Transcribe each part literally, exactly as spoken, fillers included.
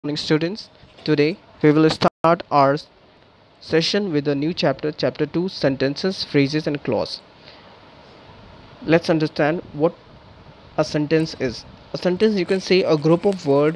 morning, students. Today we will start our session with a new chapter, chapter two, sentences, phrases, and clause. Let's understand what a sentence is. A sentence, you can say, a group of words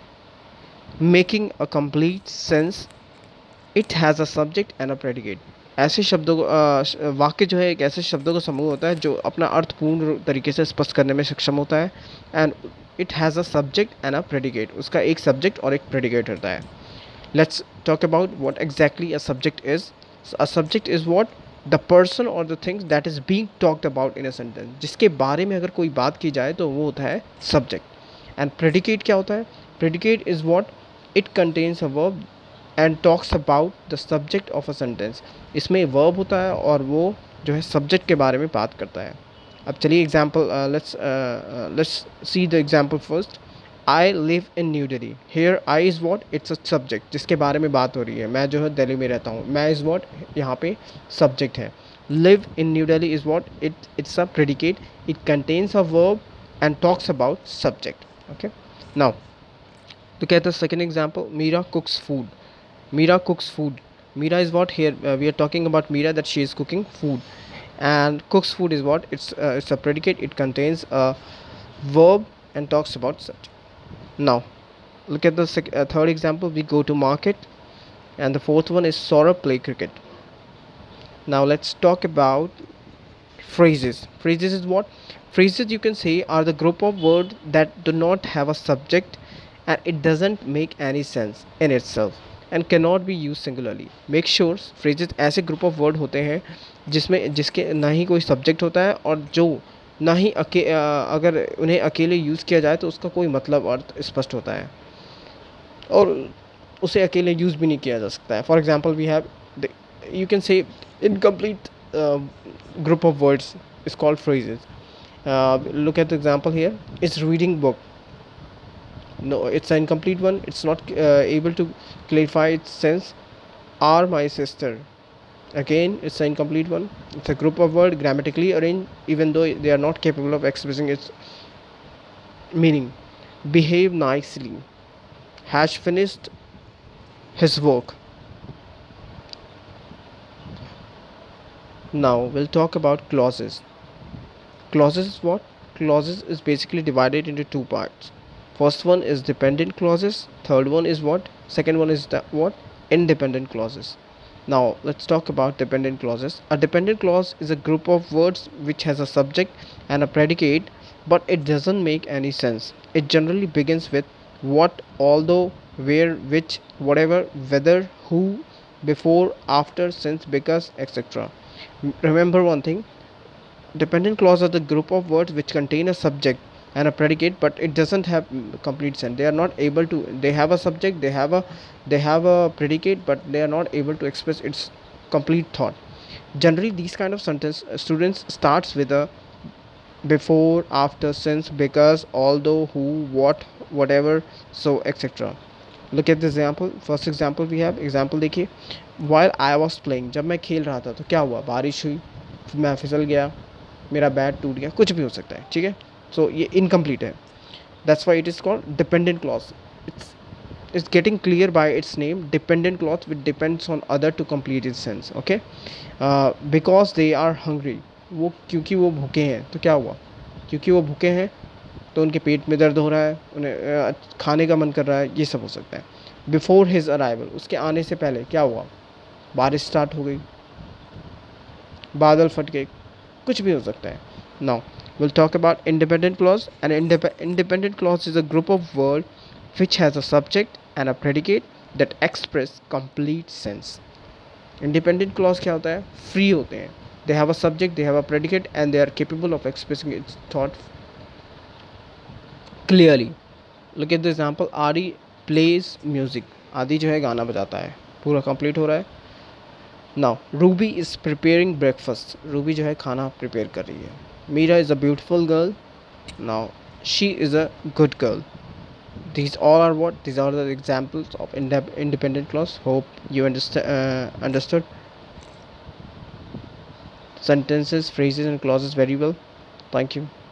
making a complete sense. It has a subject and a predicate. ऐसे शब्दों को अ, श- वाक्य जो है एक ऐसे शब्दों का समूह होता है जो अपना अर्थ पूर्ण तरीके से स्पष्ट करने में सक्षम होता है and it has a subject and a predicate. उसका एक सब्जेक्ट और एक प्रेडिकेट होता है. Let's talk about what exactly a subject is. So a subject is what the person or the things that is being talked about in a sentence. जिसके बारे में अगर कोई बात की जाए तो वो होता है subject. And predicate क्या होता है? Predicate is what it contains a verb and talks about the subject of a sentence. इसमें verb होता है और वो जो है subject के बारे में बात करता है. अब चलिए example uh, let's uh, uh, let's see the example first. I live in New Delhi. Here I is what, it's a subject जिसके बारे में बात हो रही है. मैं जो है दिल्ली में रहता हूँ. मैं इज़ वॉट यहाँ पे सब्जेक्ट है. Live in New Delhi is what, it it's a predicate. It contains a verb and talks about subject. Okay, now तो कहते हैं second example, Meera cooks food. Meera cooks food. Meera is what, here we are talking about Meera that she is cooking food. And cooks food is what, it's uh, it's a predicate. It contains a verb and talks about such. Now look at the sec- uh, third example. We go to market. And the fourth one is Saurabh play cricket. Now let's talk about phrases. Phrases is what, phrases you can say are the group of words that do not have a subject and it doesn't make any sense in itself and cannot be used singularly. Make sure phrases ऐसे group of word होते हैं जिसमें जिसके ना ही कोई subject होता है और जो ना ही अके अ, अगर उन्हें अकेले यूज़ किया जाए तो उसका कोई मतलब अर्थ स्पष्ट होता है और उसे अकेले यूज़ भी नहीं किया जा सकता है. For example we have, you can say incomplete group of words is called phrases. Look at the example here. It's reading book. No, it's an incomplete one. It's not uh, able to clarify its sense. Are my sister. Again, it's an incomplete one. It's a group of words grammatically arranged even though they are not capable of expressing its meaning. Behave nicely. Has finished his work. Now we'll talk about clauses. Clauses is what? Clauses is basically divided into two parts. First one is dependent clauses. Third one is what? Second one is the what? Independent clauses. Now let's talk about dependent clauses. A dependent clause is a group of words which has a subject and a predicate, but it doesn't make any sense. It generally begins with what, although, where, which, whatever, whether, who, before, after, since, because, et cetera. Remember one thing, dependent clause are the group of words which contain a subject and a predicate but it doesn't have mm, complete sense. They are not able to, they have a subject, they have a they have a predicate but they are not able to express its complete thought. Generally these kind of sentence uh, students starts with a before, after, since, because, although, who, what, whatever, so etc. Look at the example. First example we have, example देखिए. While I was playing, जब मैं खेल रहा था तो क्या हुआ, बारिश हुई, मैं फिसल गया, मेरा बैट टूट गया, कुछ भी हो सकता है. ठीक है, सो ये इनकम्प्लीट है. That's why it is called dependent clause. It's it's getting clear by its name, dependent clause which depends on other to complete its sense. Okay, because they are hungry. वो क्योंकि वो भूखे हैं तो क्या हुआ, क्योंकि वो भूखे हैं तो उनके पेट में दर्द हो रहा है, उन्हें अ, खाने का मन कर रहा है, ये सब हो सकता है. बिफोर हिज अराइवल, उसके आने से पहले क्या हुआ, बारिश स्टार्ट हो गई, बादल फट गए, कुछ भी हो सकता है. Now we'll talk about independent clause. An indep- independent clause is a group of words which has a subject and a predicate that express complete sense. Independent clause क्या होता है, free होते हैं. They have a subject, they have a predicate and they are capable of expressing its thought clearly. Look at the example. Adi plays music. आदि जो है गाना बजाता है. पूरा कंप्लीट हो रहा है. Now Ruby is preparing breakfast. Ruby जो है खाना प्रिपेयर कर रही है. Meera is a beautiful girl. Now she is a good girl. These all are what? These are the examples of indep- independent clause. Hope you understand uh, understood sentences, phrases, and clauses very well. Thank you.